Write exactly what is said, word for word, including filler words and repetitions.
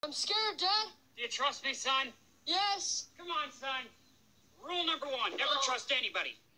I'm scared, Dad. Do you trust me, son? Yes. Come on, son. Rule number one, never trust anybody.